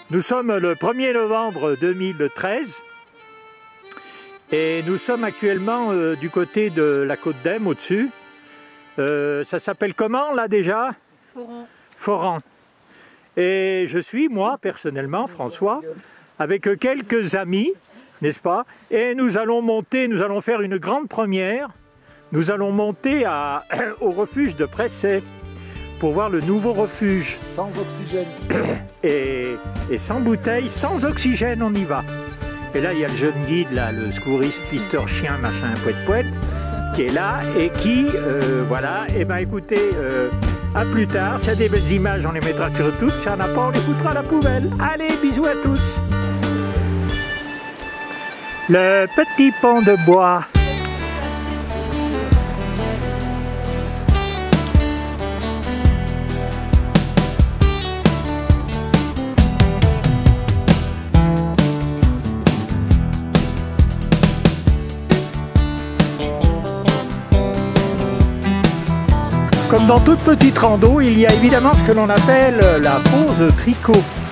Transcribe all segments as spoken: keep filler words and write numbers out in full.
Nous sommes le premier novembre deux mille treize et nous sommes actuellement euh, du côté de la Côte d'Em au-dessus. Euh, ça s'appelle comment là déjà? Foran. Foran. Et je suis, moi, personnellement, François, avec quelques amis, n'est-ce pas? Et nous allons monter, nous allons faire une grande première. Nous allons monter à, au refuge de Pressay pour voir le nouveau refuge. Sans oxygène. Et, et sans bouteille, sans oxygène, on y va. Et là, il y a le jeune guide, là, le secouriste, pisteur chien, machin, poète poète, qui est là et qui, euh, voilà, et ben écoutez, euh, à plus tard. S'il y a des belles images, on les mettra sur YouTube. Si on n'a pas, on les foutra à la poubelle. Allez, bisous à tous. Le petit pont de bois. Comme dans toute petite rando, il y a évidemment ce que l'on appelle la pause tricot.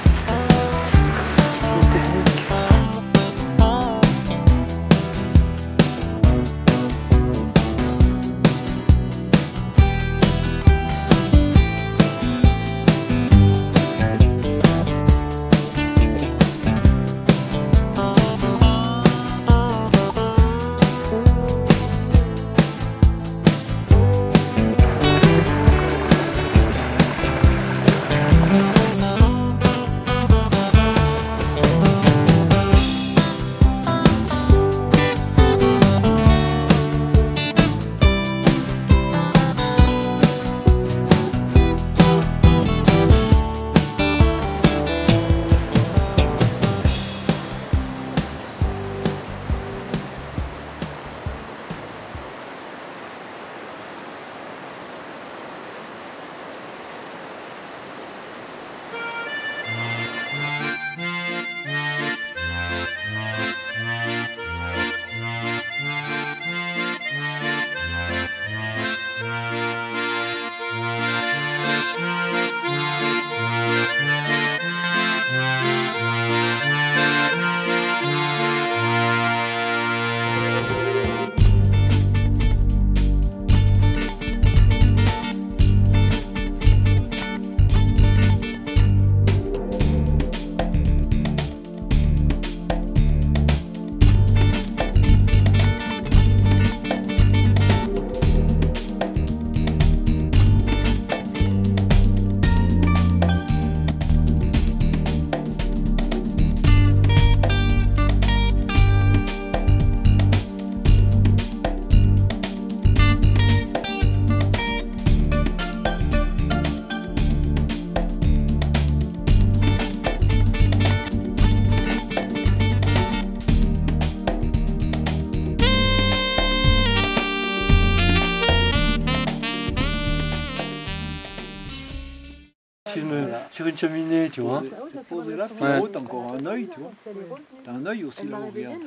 Sur une cheminée, tu vois. C'est posé là, puis ouais. en haut, t'as encore un œil, tu vois. T'as un œil aussi là, regarde.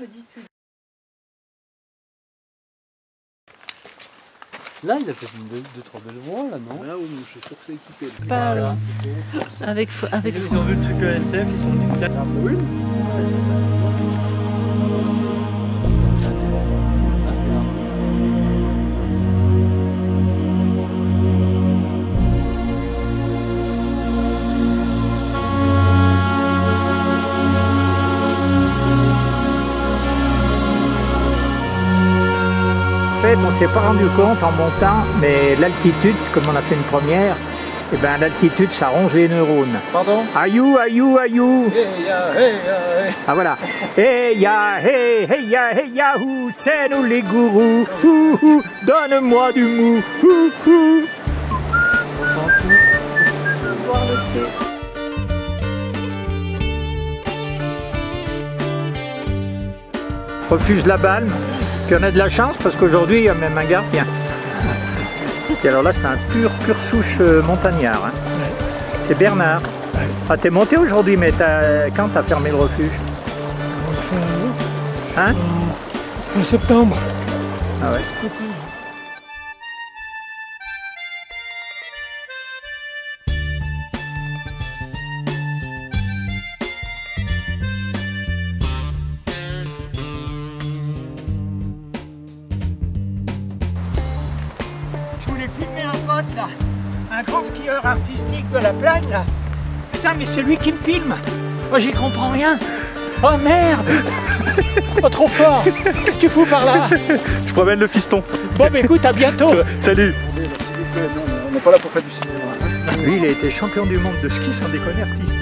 Là, il a fait une deux, deux trois belles voies, là, non? Là, où je suis sûr que c'est équipé. Pas alors. Avec, avec... Ils ont vu le truc E S F, ils sont venus peut-être. Il en faut une. On ne s'est pas rendu compte en montant, mais l'altitude, comme on a fait une première, et ben l'altitude ça ronge les neurones. Pardon? Aïou, aïou, aïou. Hey ya, hey ya, hey. Ah voilà. Hey ya, hey, hey ya, hey yahoo, c'est nous les gourous. Ouh, ouh, donne-moi du mou. Ouh, ouh. Refuge de la Balme. Puis on a de la chance parce qu'aujourd'hui il y a même un gardien. Et alors là c'est un pur, pur souche euh, montagnard. Hein. Ouais. C'est Bernard. Ouais. Ah t'es monté aujourd'hui, mais as, quand t'as fermé le refuge? Hein? En septembre. Ah ouais. là. Un grand skieur artistique de la plaine, là. Putain, mais c'est lui qui me filme. Moi, j'y comprends rien. Oh merde. Oh, trop fort. Qu'est-ce que tu fous par là? Je promène le fiston. Bon, bah écoute, à bientôt. Salut. On n'est pas là pour faire du cinéma. Lui, il a été champion du monde de ski sans déconner artistique.